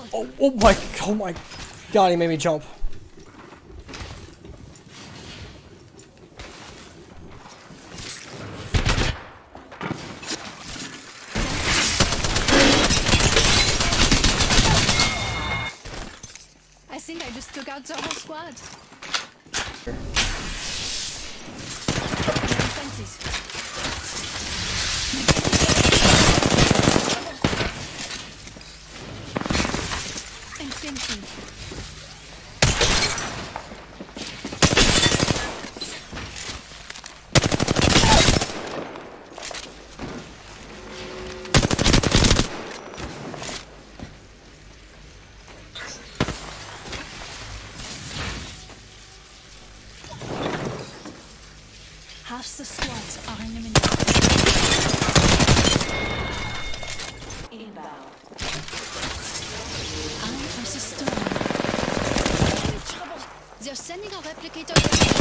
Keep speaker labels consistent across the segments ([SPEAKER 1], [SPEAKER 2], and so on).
[SPEAKER 1] Oh my god, he made me jump.
[SPEAKER 2] I think I just took out the whole squad. Fences. And fencing. Half the squads are eliminated. Inbound. I am the storm. They're sending a replicator.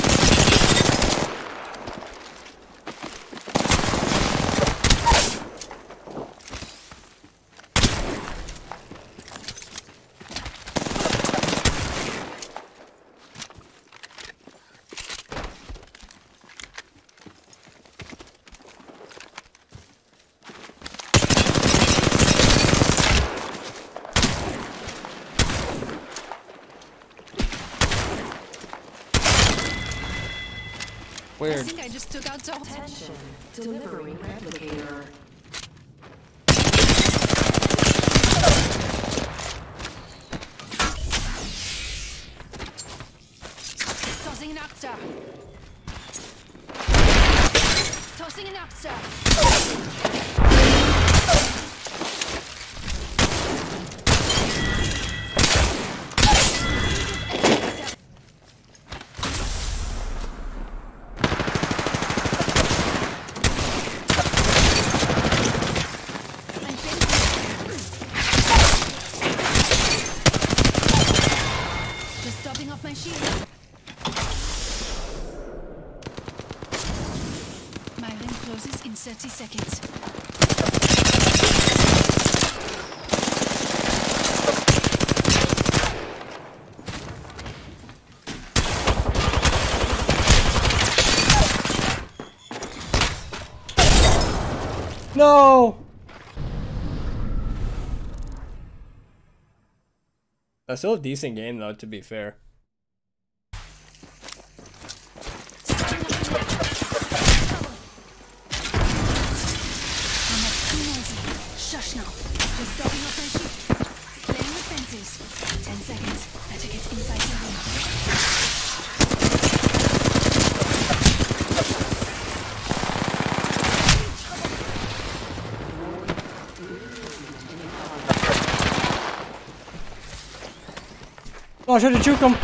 [SPEAKER 2] I
[SPEAKER 1] Weird.
[SPEAKER 2] think I just took out the whole.
[SPEAKER 3] Attention, delivering replicator.
[SPEAKER 2] Tossing an actor. Tossing an actor. Just topping off my shield. My ring closes in 30 seconds.
[SPEAKER 1] No! That's still a decent game though, to be fair.
[SPEAKER 2] I'm not too noisy. Shush now. Just stopping off my shield. Playing with fences. 10 seconds. Better get inside the room.
[SPEAKER 1] Oh, I should have juked him.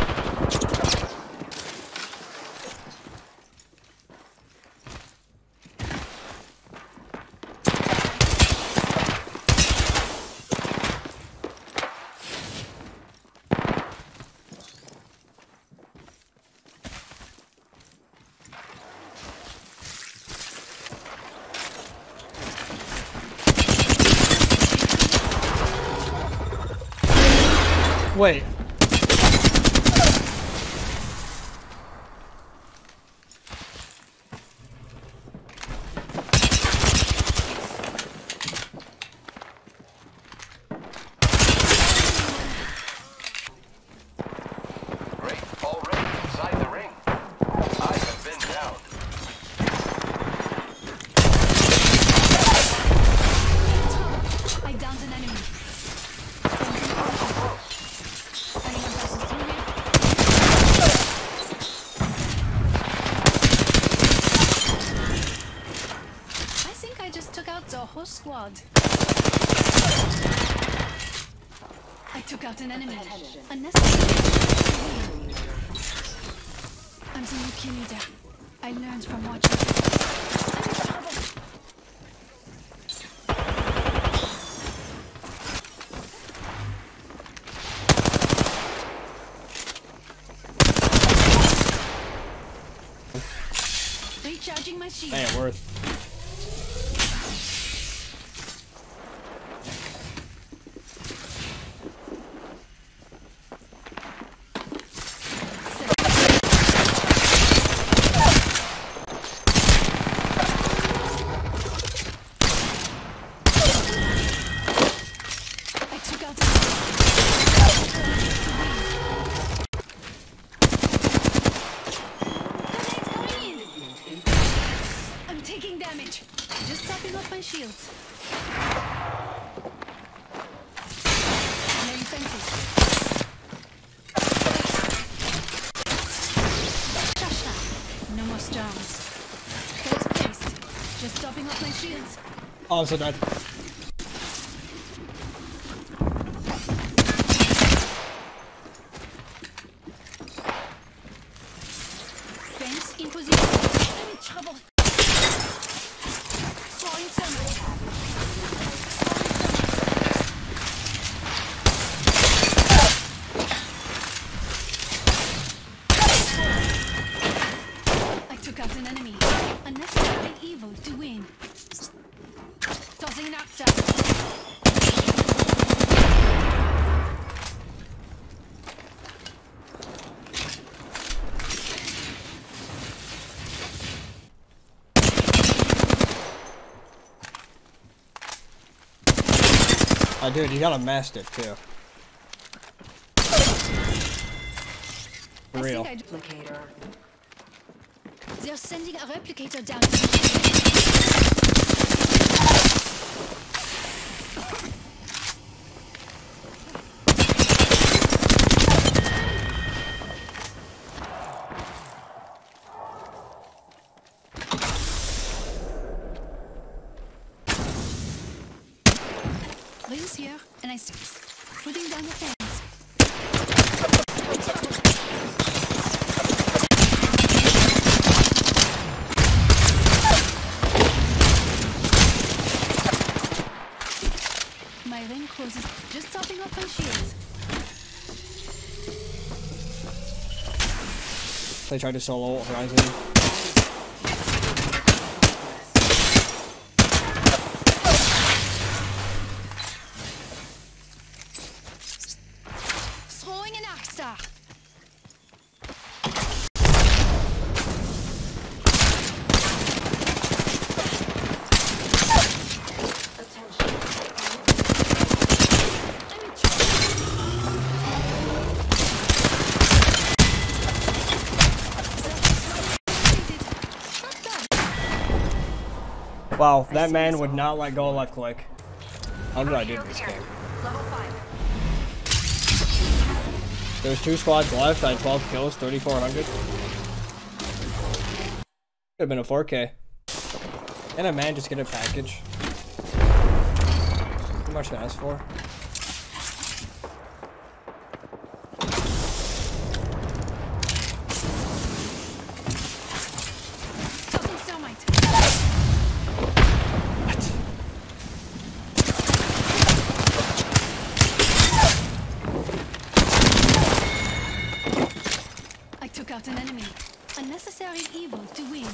[SPEAKER 1] Wait.
[SPEAKER 2] I downed an enemy. Anyone passes through here? I think I just took out the whole squad. I took out an enemy. Unnecessary. I'm the new kill leader. I learned from watching. I'm in trouble. Recharging my shield.
[SPEAKER 1] Ain't worth.
[SPEAKER 2] dropping off my shields. Clearing fences. Shush now. No more storms. Fence placed. Just dropping off my shields.
[SPEAKER 1] Oh, I'm so dead.
[SPEAKER 2] Fence in position. I'm in trouble. Throwing thermite. I took out an enemy. Unnecessary evil to win. Tossing an axe out.
[SPEAKER 1] Oh, dude, you got a mastiff too. For real.
[SPEAKER 2] I think
[SPEAKER 3] Replicator.
[SPEAKER 2] they're sending a replicator down. Rings here, and I start putting down the fence. My ring closes, just topping off my shields.
[SPEAKER 1] They tried to solo Horizon.
[SPEAKER 2] Throwing an arc star.
[SPEAKER 3] Attention.
[SPEAKER 2] I'm in trouble. Not bad.
[SPEAKER 1] Wow, that man would not let go of left click. How did I do this game?
[SPEAKER 3] Level 5.
[SPEAKER 1] There's 2 squads left. I had 12 kills, 3,400. Could have been a 4K. And a man just get a package. How much to ask for?
[SPEAKER 2] Tossing thermite. I took out an enemy. Unnecessary evil to win.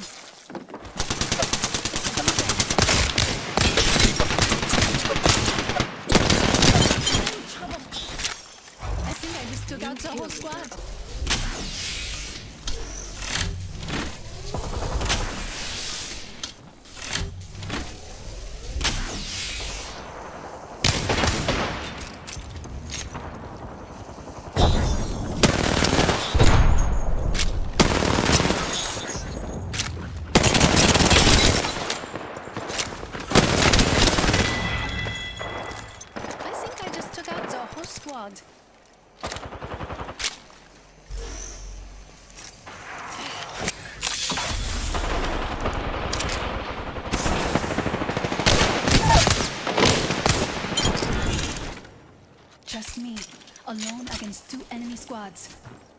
[SPEAKER 2] I'm in trouble. I think I just took out the whole squad. I think I just took out the whole squad. Just me, alone against 2 enemy squads.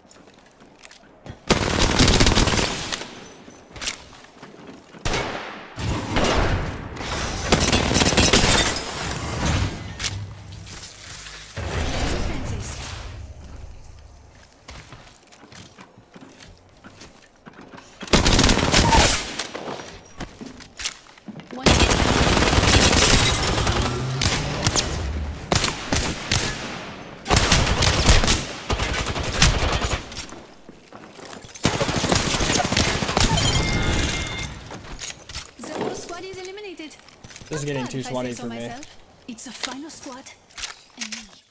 [SPEAKER 2] Defenses. One. The whole squad is eliminated.
[SPEAKER 1] This is getting too
[SPEAKER 2] If I say
[SPEAKER 1] swatty
[SPEAKER 2] so
[SPEAKER 1] for me.
[SPEAKER 2] myself. It's a final squad. And me.